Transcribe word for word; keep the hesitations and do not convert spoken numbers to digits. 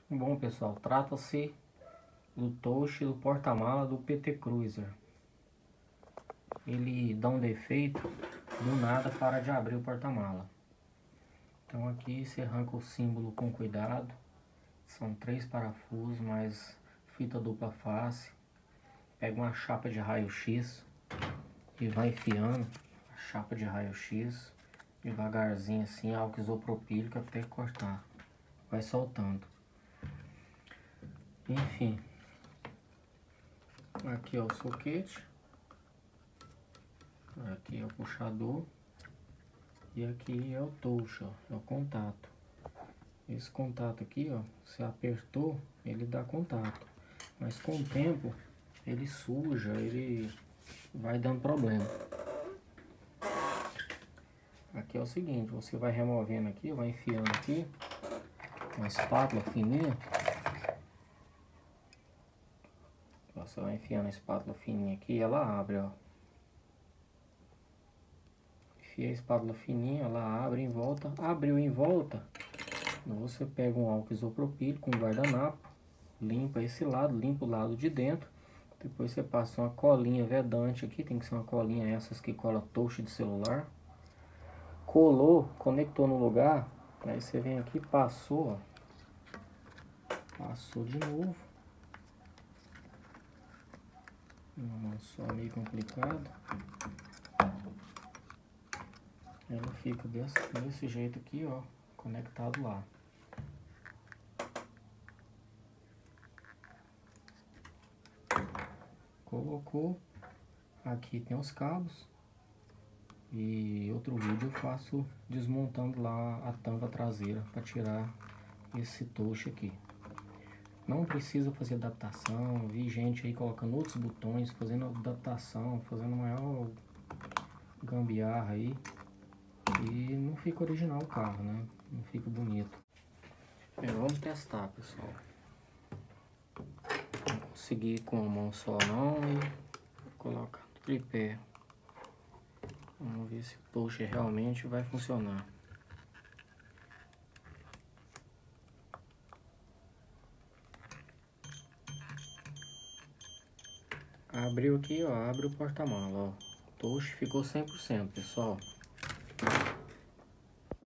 Bom, pessoal, trata-se do touch do porta-mala do P T Cruiser. Ele dá um defeito, do nada para de abrir o porta-mala. Então aqui você arranca o símbolo com cuidado. São três parafusos, mais fita dupla face. Pega uma chapa de raio-x e vai enfiando a chapa de raio-x devagarzinho assim, álcool isopropílico até cortar. Vai soltando. Enfim, aqui é o soquete, aqui é o puxador e aqui é o touch, ó, é o contato. Esse contato aqui, ó, se apertou, ele dá contato, mas com o tempo ele suja, ele vai dando problema. Aqui é o seguinte, você vai removendo aqui, vai enfiando aqui, uma espátula fininha. Você vai enfiando a espátula fininha aqui e ela abre, ó. Enfia a espátula fininha, ela abre em volta. Abriu em volta, você pega um álcool isopropílico, um guardanapo, limpa esse lado, limpa o lado de dentro. Depois você passa uma colinha vedante aqui, tem que ser uma colinha essas que cola touch de celular. Colou, conectou no lugar, aí você vem aqui, passou, ó. Passou de novo. Uma só meio complicado. Ela fica desse, desse jeito aqui, ó, conectado lá. Colocou, aqui tem os cabos. E outro vídeo eu faço desmontando lá a tampa traseira para tirar esse touch aqui. Não precisa fazer adaptação, vi gente aí colocando outros botões, fazendo adaptação, fazendo maior gambiarra aí. E não fica original o carro, né? Não fica bonito. Bem, vamos testar, pessoal. Não consegui com a mão só não e vou colocar no tripé. Vamos ver se o touch realmente vai funcionar. Abriu aqui, ó, abre o porta-mala, ó. O touch ficou cem por cento, pessoal.